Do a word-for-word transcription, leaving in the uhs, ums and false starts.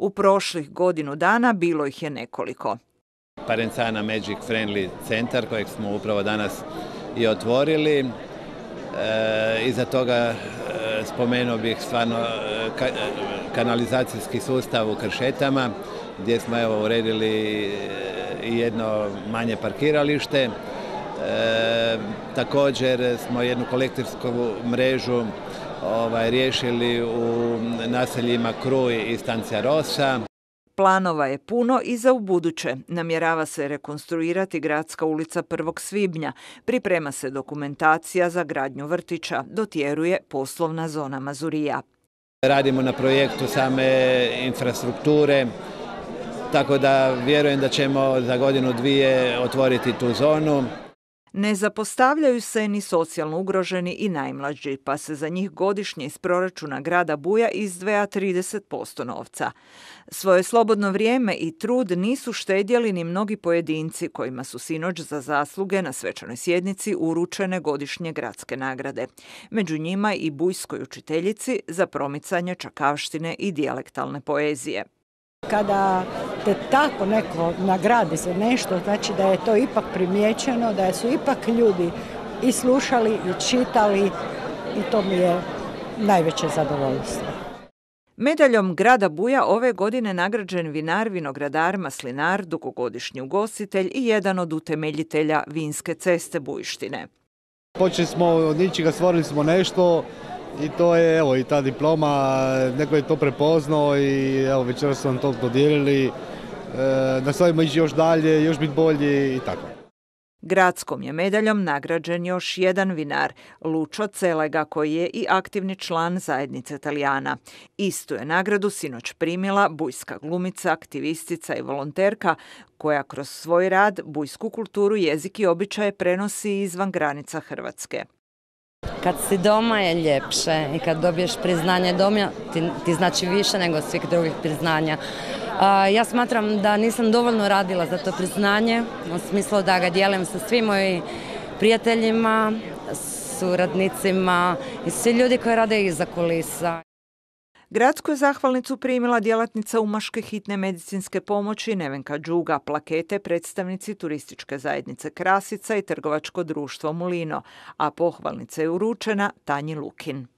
U prošlih godinu dana bilo ih je nekoliko. Parenzana Magic Friendly centar kojeg smo upravo danas i otvorili. E, iza toga e, spomenuo bih stvarno ka, kanalizacijski sustav u Kršetama gdje smo evo uredili jedno manje parkiralište. E, također smo jednu kolektorsku mrežu ovaj, riješili u naseljima Kruj i Stancija Rosa. Planova je puno i za ubuduće. Namjerava se rekonstruirati gradska ulica prvog svibnja, priprema se dokumentacija za gradnju vrtića, dotjeruje poslovna zona Mazurija. Radimo na projektu same infrastrukture, tako da vjerujem da ćemo za godinu dvije otvoriti tu zonu. Ne zapostavljaju se ni socijalno ugroženi i najmlađi, pa se za njih godišnje iz proračuna grada Buja izdvaja trideset posto novca. Svoje slobodno vrijeme i trud nisu štedjeli ni mnogi pojedinci kojima su sinoć za zasluge na svečanoj sjednici uručene godišnje gradske nagrade. Među njima i bujskoj učiteljici za promicanje čakavštine i dijalektalne poezije. Kada te tako neko nagradi za nešto, znači da je to ipak primijećeno, da su ipak ljudi i slušali i čitali i to mi je najveće zadovoljstvo. Medaljom grada Buja ove godine nagrađen vinar, vinogradar, maslinar, dugogodišnji ugostitelj i jedan od utemeljitelja vinske ceste Bujštine. Počeli smo od ničega, stvorili smo nešto. I to je, evo, i ta diploma, neko je to prepoznao i evo, večeras su nam to dodijelili. E, nastavimo ići još dalje, još biti bolji i tako. Gradskom je medaljom nagrađen još jedan vinar, Lučo Celega, koji je i aktivni član zajednice Talijana. Istu je nagradu sinoć primila bujska glumica, aktivistica i volonterka, koja kroz svoj rad bujsku kulturu, jezik i običaje prenosi izvan granica Hrvatske. Kad si doma je ljepše i kad dobiješ priznanje doma ti, ti znači više nego svih drugih priznanja. A, ja smatram da nisam dovoljno radila za to priznanje, u smislu da ga dijelim sa svim mojim prijateljima, suradnicima i svi ljudi koji rade iza kulisa. Gradsku je zahvalnicu primila djelatnica Umaške hitne medicinske pomoći Nevenka Đuga, plakete predstavnici turističke zajednice Krasica i trgovačko društvo Mulino, a pohvalnica je uručena Tanji Lukin.